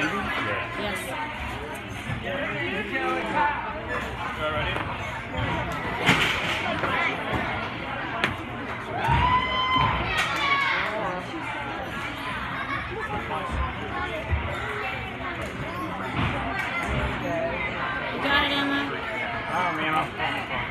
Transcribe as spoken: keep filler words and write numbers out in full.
Yes. You all ready? You got it, Emma? Oh, man.